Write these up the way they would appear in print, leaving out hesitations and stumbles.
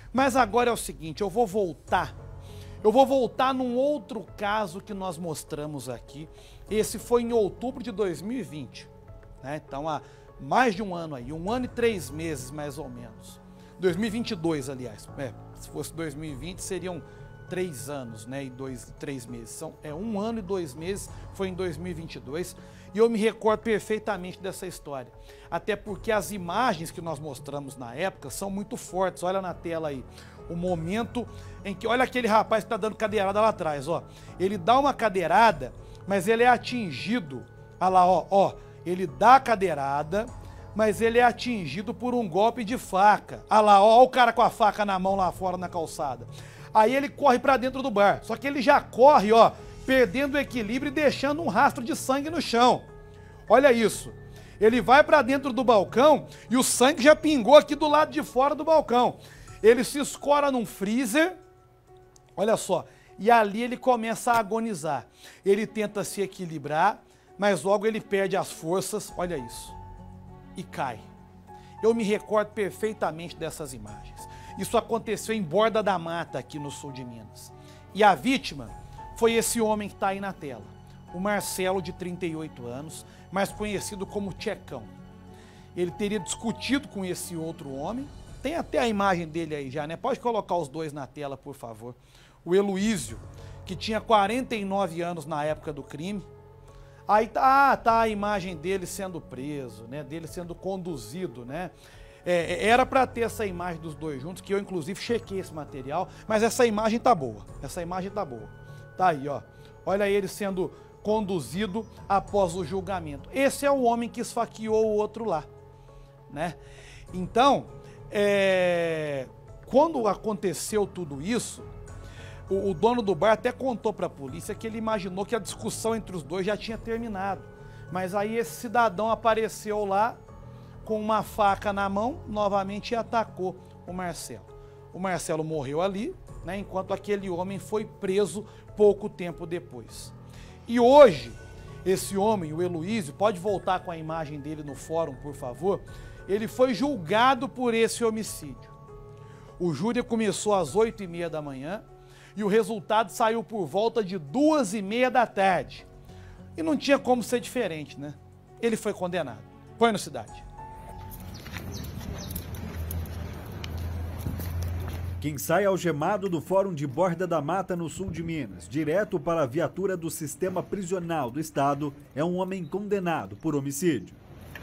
Mas agora é o seguinte, eu vou voltar num outro caso que nós mostramos aqui. Esse foi em outubro de 2020, né? Então há mais de um ano aí, 1 ano e 3 meses mais ou menos. 2022, aliás, se fosse 2020 seriam 3 anos, né, e 3 meses. São 1 ano e 2 meses, foi em 2022, e eu me recordo perfeitamente dessa história. Até porque as imagens que nós mostramos na época são muito fortes. Olha na tela aí, o momento em que, olha aquele rapaz que está dando cadeirada lá atrás, ó. Ele dá uma cadeirada, mas ele é atingido, olha lá, ó, ele dá a cadeirada, mas ele é atingido por um golpe de faca. Olha lá, ó o cara com a faca na mão lá fora na calçada. Aí ele corre para dentro do bar, só que ele já corre, ó, perdendo o equilíbrio e deixando um rastro de sangue no chão. Olha isso. Ele vai para dentro do balcão e o sangue já pingou aqui do lado de fora do balcão. Ele se escora num freezer, olha só, e ali ele começa a agonizar. Ele tenta se equilibrar, mas logo ele perde as forças, olha isso, e cai. Eu me recordo perfeitamente dessas imagens. Isso aconteceu em Borda da Mata, aqui no sul de Minas. E a vítima foi esse homem que está aí na tela, o Marcelo, de 38 anos, mais conhecido como Tchecão. Ele teria discutido com esse outro homem, tem até a imagem dele aí já, né? Pode colocar os dois na tela, por favor. O Heloísio, que tinha 49 anos na época do crime. Aí tá a imagem dele sendo preso, né? Dele sendo conduzido, né? Era para ter essa imagem dos dois juntos, que eu inclusive chequei esse material, mas essa imagem tá boa, tá aí, ó, olha ele sendo conduzido após o julgamento. Esse é o homem que esfaqueou o outro lá, né? Então, quando aconteceu tudo isso, o dono do bar até contou para a polícia que ele imaginou que a discussão entre os dois já tinha terminado, mas aí esse cidadão apareceu lá com uma faca na mão, novamente, e atacou o Marcelo. O Marcelo morreu ali, né, enquanto aquele homem foi preso pouco tempo depois. E hoje, esse homem, o Heloísio, pode voltar com a imagem dele no fórum, por favor, ele foi julgado por esse homicídio. O júri começou às 8h30 da manhã e o resultado saiu por volta de 2h30 da tarde. E não tinha como ser diferente, né? Ele foi condenado. Põe no Cidade. Quem sai algemado do Fórum de Borda da Mata, no sul de Minas, direto para a viatura do Sistema Prisional do Estado, é um homem condenado por homicídio.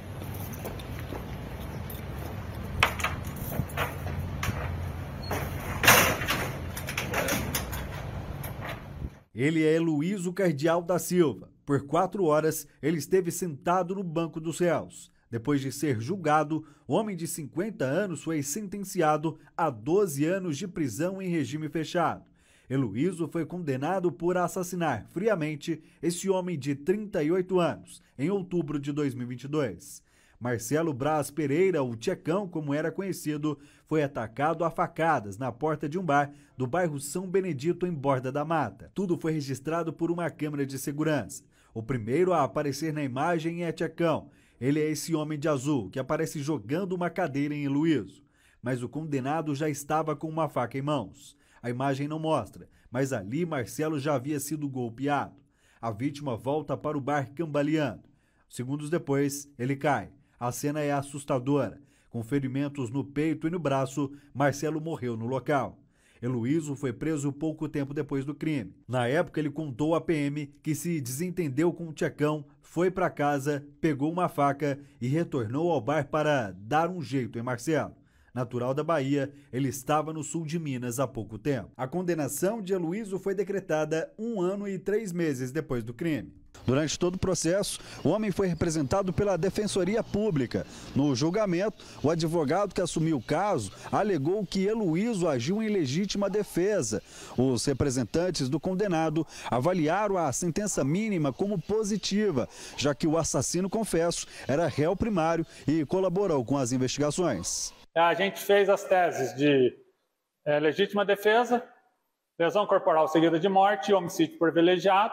Ele é Heloísio Cardial da Silva. Por 4 horas, ele esteve sentado no banco dos réus. Depois de ser julgado, o homem de 50 anos foi sentenciado a 12 anos de prisão em regime fechado. Heloísio foi condenado por assassinar friamente esse homem de 38 anos, em outubro de 2022. Marcelo Braz Pereira, o Tchecão, como era conhecido, foi atacado a facadas na porta de um bar do bairro São Benedito, em Borda da Mata. Tudo foi registrado por uma câmera de segurança. O primeiro a aparecer na imagem é Tchecão. Ele é esse homem de azul que aparece jogando uma cadeira em Heloísio. Mas o condenado já estava com uma faca em mãos. A imagem não mostra, mas ali Marcelo já havia sido golpeado. A vítima volta para o bar cambaleando. Segundos depois, ele cai. A cena é assustadora. Com ferimentos no peito e no braço, Marcelo morreu no local. Heloísio foi preso pouco tempo depois do crime. Na época, ele contou à PM que se desentendeu com o Tchecão, foi para casa, pegou uma faca e retornou ao bar para dar um jeito em Marcelo. Natural da Bahia, ele estava no sul de Minas há pouco tempo. A condenação de Heloísio foi decretada 1 ano e 3 meses depois do crime. Durante todo o processo, o homem foi representado pela Defensoria Pública. No julgamento, o advogado que assumiu o caso alegou que Heloísio agiu em legítima defesa. Os representantes do condenado avaliaram a sentença mínima como positiva, já que o assassino, confesso, era réu primário e colaborou com as investigações. A gente fez as teses de legítima defesa, lesão corporal seguida de morte e homicídio privilegiado.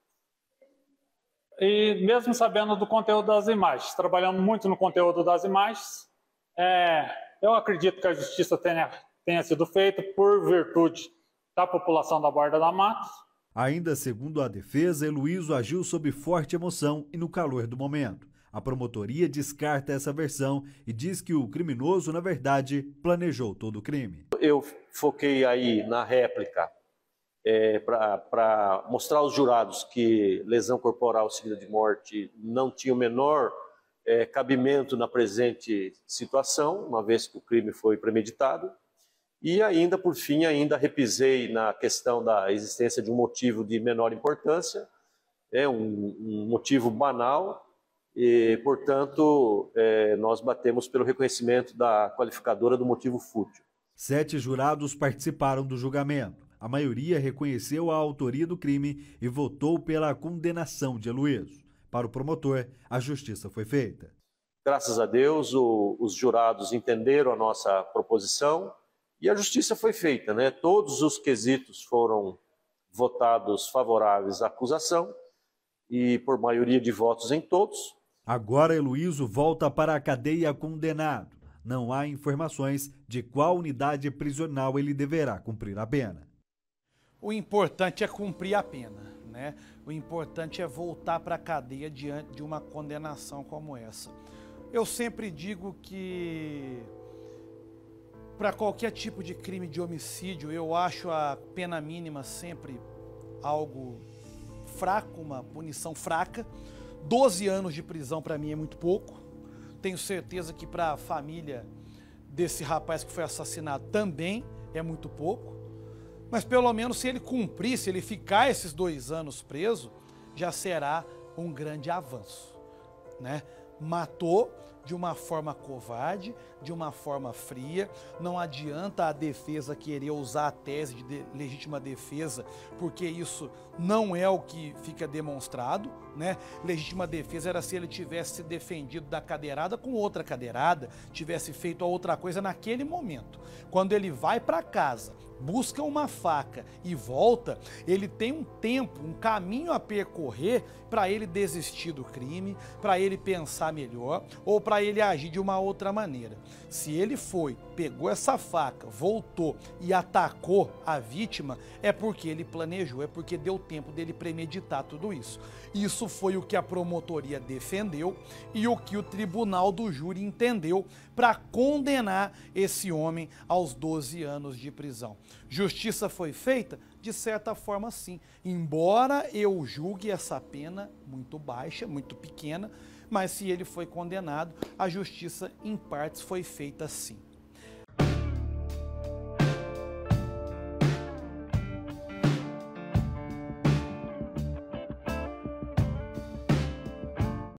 E mesmo sabendo do conteúdo das imagens, trabalhando muito no conteúdo das imagens, eu acredito que a justiça tenha tenha sido feito por virtude da população da Borda da Matos. Ainda segundo a defesa, Heloísio agiu sob forte emoção e no calor do momento. A promotoria descarta essa versão e diz que o criminoso, na verdade, planejou todo o crime. Eu foquei aí na réplica para mostrar aos jurados que lesão corporal seguida de morte não tinha o menor cabimento na presente situação, uma vez que o crime foi premeditado. E ainda, por fim, repisei na questão da existência de um motivo de menor importância, um motivo banal, e, portanto, nós batemos pelo reconhecimento da qualificadora do motivo fútil. 7 jurados participaram do julgamento. A maioria reconheceu a autoria do crime e votou pela condenação de Heloísio. Para o promotor, a justiça foi feita. Graças a Deus, os jurados entenderam a nossa proposição e a justiça foi feita, né? Todos os quesitos foram votados favoráveis à acusação e por maioria de votos em todos. Agora Heloísio volta para a cadeia condenado. Não há informações de qual unidade prisional ele deverá cumprir a pena. O importante é cumprir a pena, né? O importante é voltar para a cadeia diante de uma condenação como essa. Eu sempre digo que para qualquer tipo de crime de homicídio, eu acho a pena mínima sempre algo fraco, uma punição fraca. 12 anos de prisão para mim é muito pouco. Tenho certeza que para a família desse rapaz que foi assassinado também é muito pouco. Mas pelo menos se ele cumprir, se ele ficar esses 2 anos preso, já será um grande avanço, né? Matou de uma forma covarde, de uma forma fria. Não adianta a defesa querer usar a tese de legítima defesa, porque isso não é o que fica demonstrado, né? Legítima defesa era se ele tivesse se defendido da cadeirada com outra cadeirada, tivesse feito a outra coisa naquele momento. Quando ele vai para casa, busca uma faca e volta, ele tem um tempo, um caminho a percorrer para ele desistir do crime, para ele pensar melhor ou para ele agir de uma outra maneira. Se ele foi, pegou essa faca, voltou e atacou a vítima, é porque ele planejou, é porque deu tempo dele premeditar tudo isso. Isso foi o que a promotoria defendeu e o que o tribunal do júri entendeu para condenar esse homem aos 12 anos de prisão. Justiça foi feita? De certa forma, sim. Embora eu julgue essa pena muito baixa, muito pequena, mas se ele foi condenado, a justiça em partes foi feita sim.